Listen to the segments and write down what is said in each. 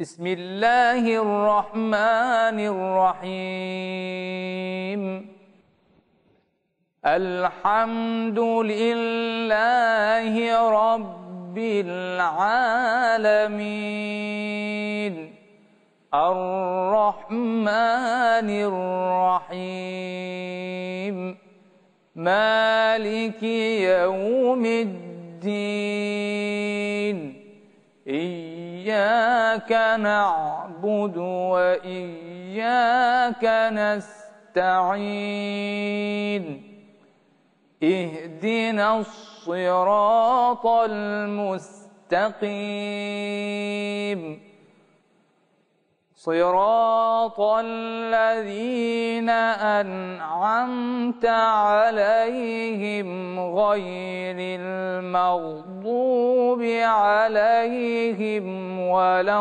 بسم الله الرحمن الرحيم. الحمد لله رب العالمين الرحمن الرحيم مالك يوم الدين إياك نعبد وإياك نستعين اهدنا الصراط المستقيم صراط الذين أنعمت عليهم غير المغضوب عليهم ولا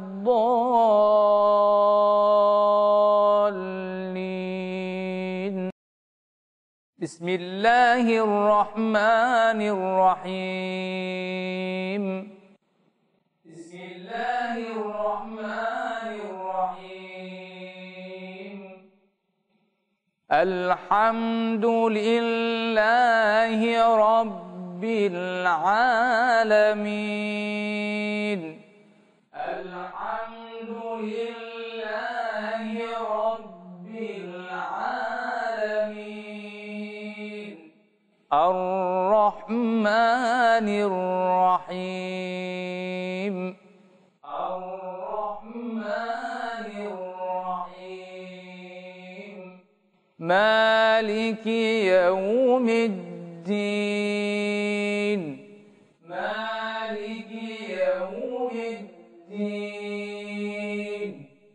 الضالين. بسم الله الرحمن الرحيم. بسم الله الرحمن الرحيم. الحمد لله رب العالمين. الحمد لله رب العالمين الرحمن الرحيم الرحمن الرحيم مالك يوم الدين مالك يوم الدين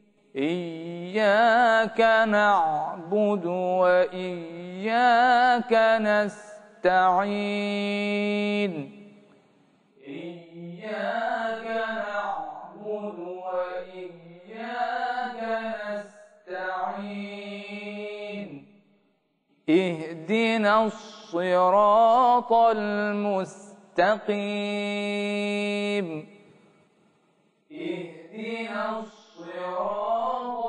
إياك نعبد وإياك نستعين إياك نعبد وإياك نستعين اهدنا الصراط المستقيم اهدنا الصراط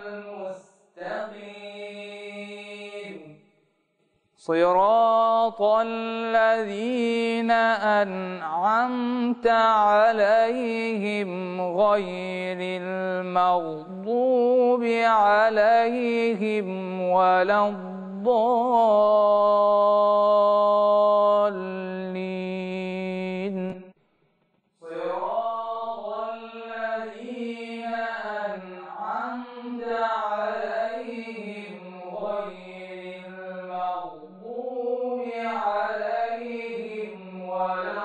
المستقيم صراط الذين أنعمت عليهم غير المغضوب عليهم ولا الضالين. صراط الذين أنعمت عليهم غير المغضوب عليهم ولا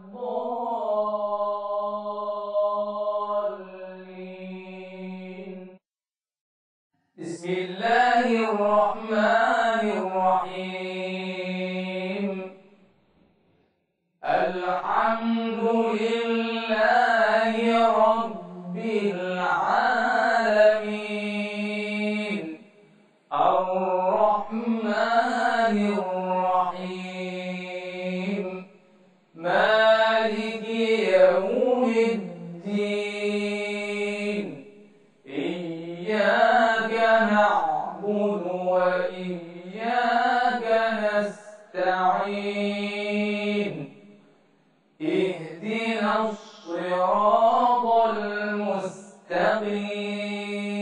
الضالين. بسم الله الرحمن الرحيم. الحمد لله رب العالمين الرحمن الرحيم مالك يوم الدين إياك نعبد وإياك نستعين اهدنا الصراط المستقيم